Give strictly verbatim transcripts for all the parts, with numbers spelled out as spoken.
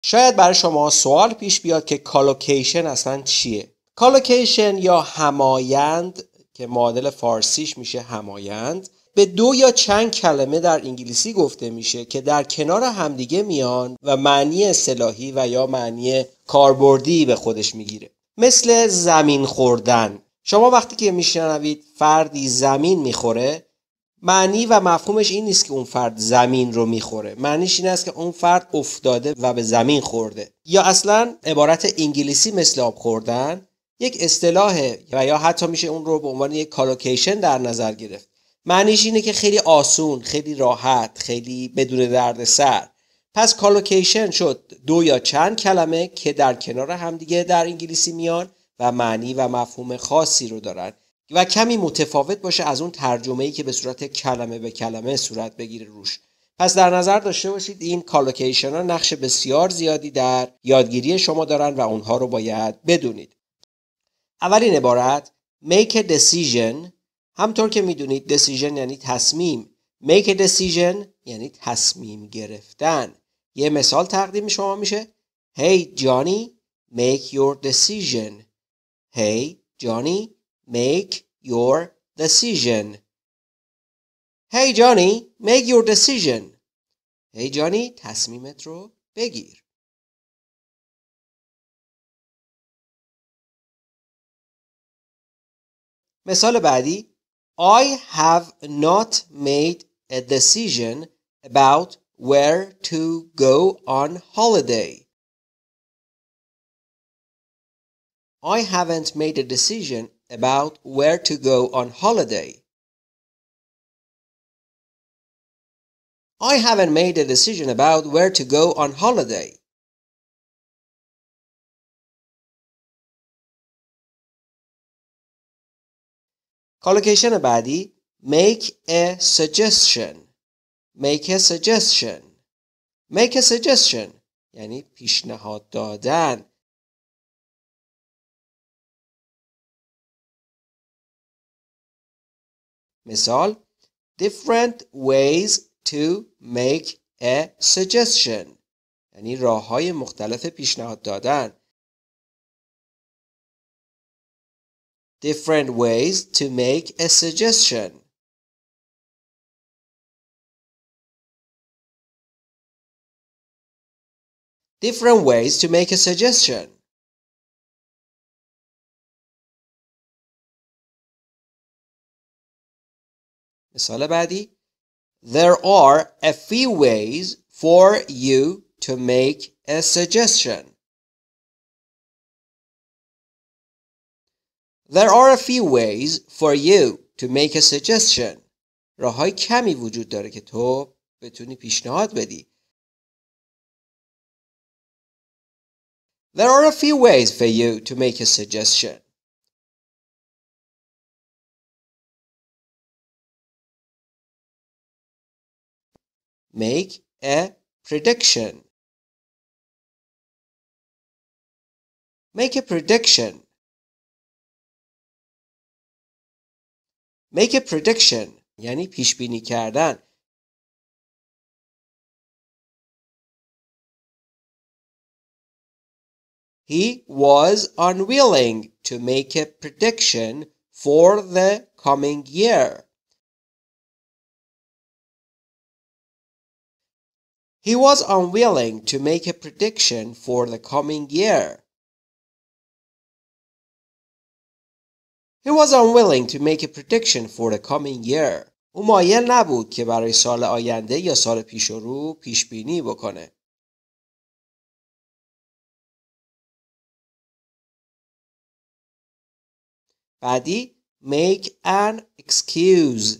شاید برای شما سوال پیش بیاد که کالوکیشن اصلا چیه؟ کالوکیشن یا همایند که معادل فارسیش میشه همایند به دو یا چند کلمه در انگلیسی گفته میشه که در کنار همدیگه میان و معنی اصطلاحی و یا معنی کاربردی به خودش میگیره. مثل زمین خوردن. شما وقتی که میشنوید فردی زمین میخوره، معنی و مفهومش این نیست که اون فرد زمین رو میخوره، معنیش این است که اون فرد افتاده و به زمین خورده. یا اصلا عبارت انگلیسی مثل آب خوردن یک اصطلاحه و یا حتی میشه اون رو به عنوان یک کالوکیشن در نظر گرفت. معنیش اینه که خیلی آسون، خیلی راحت، خیلی بدون دردسر. پس کالوکیشن شد دو یا چند کلمه که در کنار همدیگه در انگلیسی میان و معنی و مفهوم خاصی رو دارن و کمی متفاوت باشه از اون ترجمه‌ای که به صورت کلمه به کلمه صورت بگیره روش. پس در نظر داشته باشید این کالوکیشن ها نقش بسیار زیادی در یادگیری شما دارن و اونها رو باید بدونید. اولین عبارت make a decision. همطور که میدونید decision یعنی تصمیم. make a decision یعنی تصمیم گرفتن. یه مثال تقدیم شما میشه Hey Johnny, make your decision. Hey Johnny, make your decision. Hey Johnny, make your decision. Hey Johnny, تصمیمت رو بگیر. مثال بعدی I have not made a decision about where to go on holiday. I haven't made a decision about where to go on holiday. I haven't made a decision about where to go on holiday. کالوکیشن بعدی make a suggestion. make a suggestion. make a suggestion یعنی پیشنهاد دادن. مثال different ways to make a suggestion یعنی راه‌های مختلف پیشنهاد دادن. different ways to make a suggestion. different ways to make a suggestion. مثال بعدی There are a few ways for you to make a suggestion. There are a few ways for you to make a suggestion. راه‌های کمی وجود داره که تو بتونی پیشنهاد بدی. There are a few ways for you to make a suggestion. Make a prediction. Make a prediction. Make a prediction یعنی پیش بینی کردن. He was unwilling to make a prediction for the coming year. He was unwilling to make a prediction for the coming year. He was unwilling to make a prediction for the coming year. او مایل نبود که برای سال آینده یا سال پیش رو پیش بینی بکنه. بعدی make an excuse.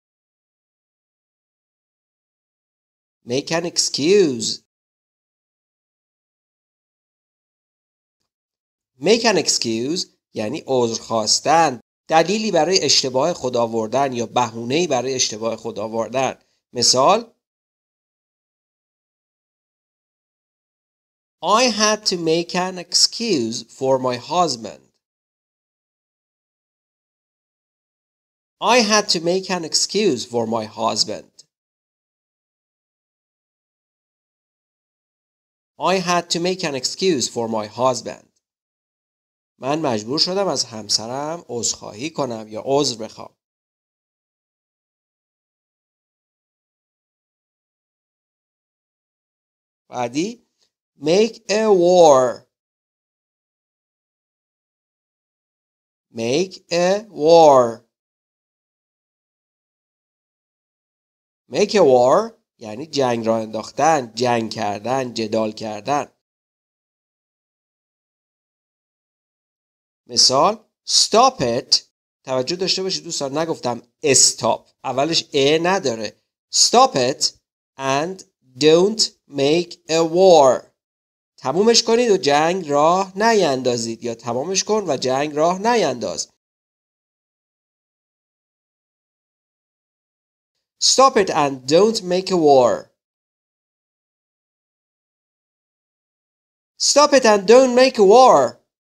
Make an excuse. Make an excuse یعنی عذر خواستن، دلیلی برای اشتباه خود آوردن یا بهونه‌ای برای اشتباه خود آوردن. مثال I had to make an excuse for my husband. I had to make an excuse for my husband. I had to make an excuse for my husband. من مجبور شدم از همسرم عذرخواهی کنم یا عذر بخوام. بعدی make a war. make a war. make a war یعنی جنگ را انداختن، جنگ کردن، جدال کردن. مثال stop it. توجه داشته باشید دوستان، نگفتم stop، اولش ا نداره. stop it and don't make a war. تمومش کنید و جنگ راه نیندازید، یا تمامش کن و جنگ راه نینداز. Stop it and don't make a war. Stop it and don't make a war.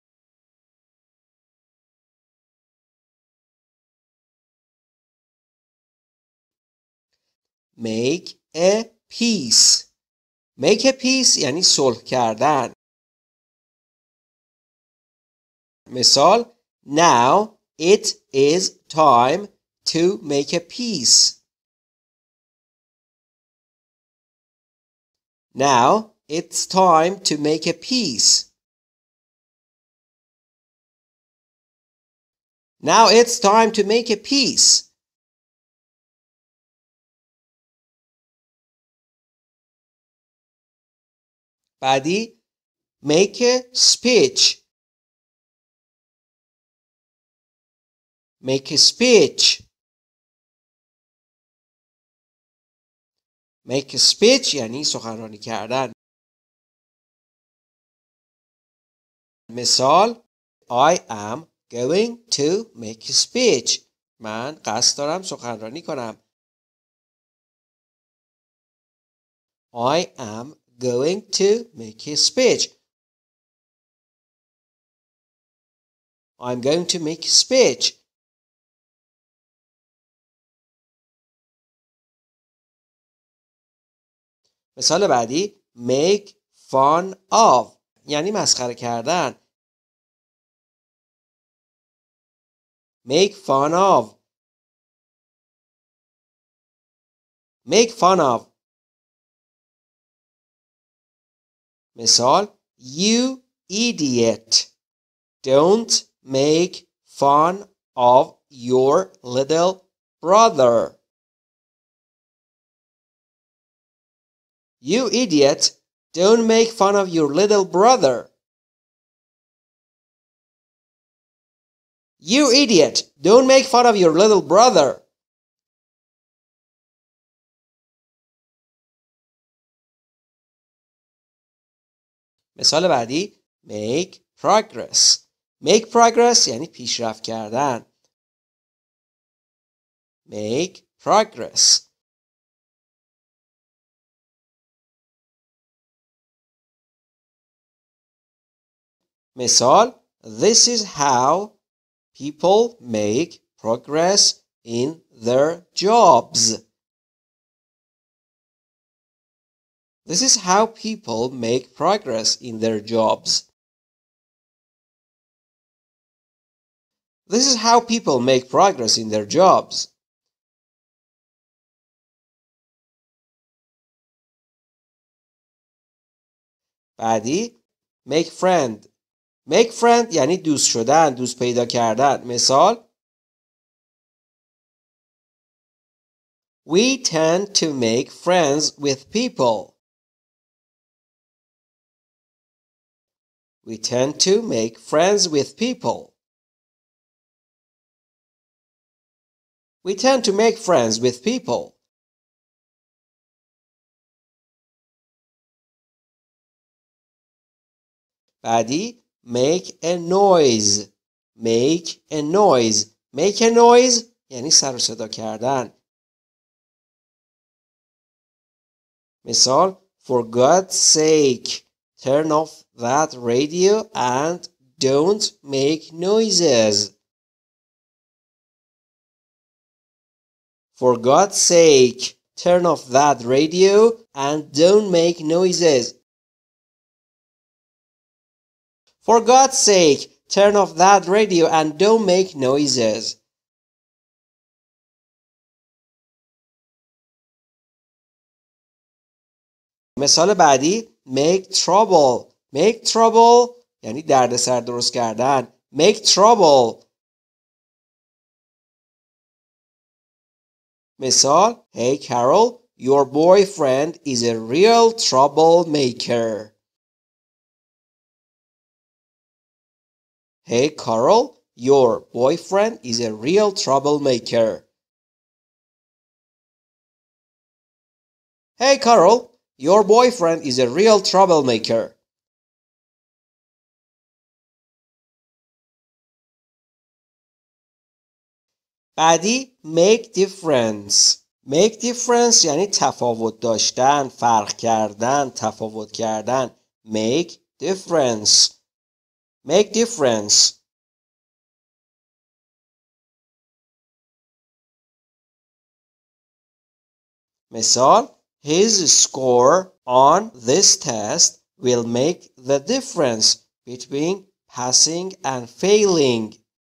Make a peace. Make a peace یعنی صلح کردن. مثال now it is time to make a peace. Now it's time to make a peace. Now it's time to make a peace. بعدی make a speech. Make a speech. Make a speech یعنی سخنرانی کردن. مثال I am going to make a speech. من قصد دارم سخنرانی کنم. I am going to make a speech. I'm going to make a speech. مثال بعدی make fun of یعنی مسخره کردن. make fun of. make fun of. مثال you idiot. Don't make fun of your little brother. You idiot. Don't make fun of your little brother. You idiot. Don't make fun of your little brother. مثال بعدی make progress. make progress یعنی پیشرفت کردن. make progress. مثال this is how people make progress in their jobs. This is how people make progress in their jobs. This is how people make progress in their jobs. بعدی make friend. make friend یعنی دوست شدن، دوست پیدا کردن. مثال we tend to make friends with people. We tend to make friends with people. We tend to make friends with people. بعدی make a noise. make a noise. make a noise یعنی سر و صدا کردن. مثال for God's sake turn off that radio and don't make noises. For God's sake turn off that radio and don't make noises. For God's sake, turn off that radio and don't make noises. مثال بعدی make trouble. make trouble یعنی دردسر درست کردن. make trouble. مثال Hey Carol, your boyfriend is a real troublemaker. Hey Carol, your boyfriend is a real troublemaker. Hey Carol, your boyfriend is a real troublemaker. بعدی make difference. make difference یعنی تفاوت داشتن، فرق کردن، تفاوت کردن. make difference. make difference. مثال His score on this test will make the difference between passing and failing.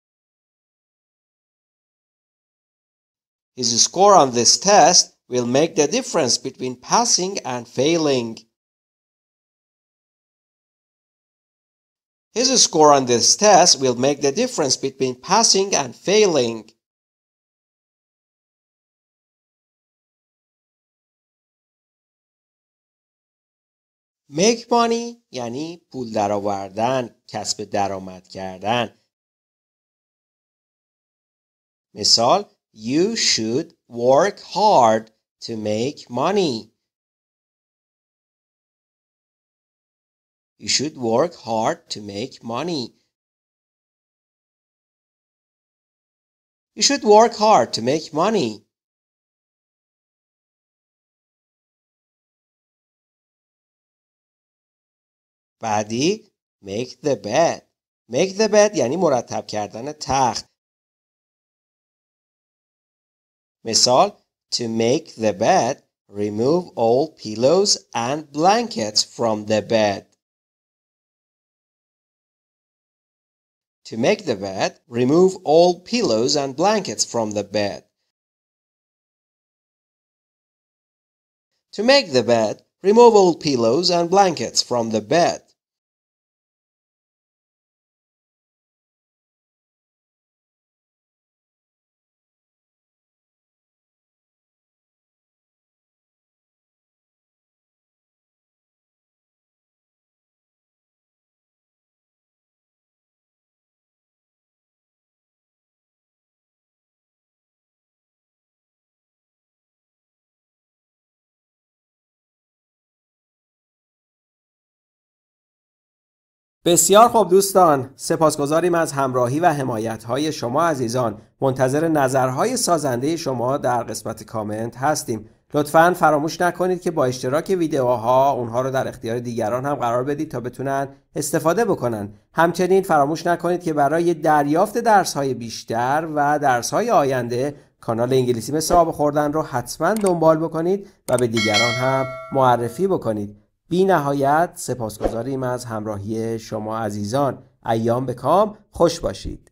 His score on this test will make the difference between passing and failing. His score on this test will make the difference between passing and failing. make money یعنی پول درآوردن، کسب درآمد کردن. مثال You should work hard to make money. You should work hard to make money. You should work hard to make money. بعدی make the bed. make the bed یعنی مرتب کردن تخت. مثال To make the bed, remove all pillows and blankets from the bed. To make the bed, remove all pillows and blankets from the bed. To make the bed, remove all pillows and blankets from the bed. بسیار خوب دوستان، سپاسگزاریم از همراهی و حمایت‌های شما عزیزان. منتظر نظرهای سازنده شما در قسمت کامنت هستیم. لطفاً فراموش نکنید که با اشتراک ویدیوها اونها رو در اختیار دیگران هم قرار بدید تا بتونن استفاده بکنن. همچنین فراموش نکنید که برای دریافت درس‌های بیشتر و درس‌های آینده کانال انگلیسی مثل آب خوردن رو حتما دنبال بکنید و به دیگران هم معرفی بکنید. بی نهایت سپاسگزاریم از همراهی شما عزیزان. ایام به کام خوش باشید.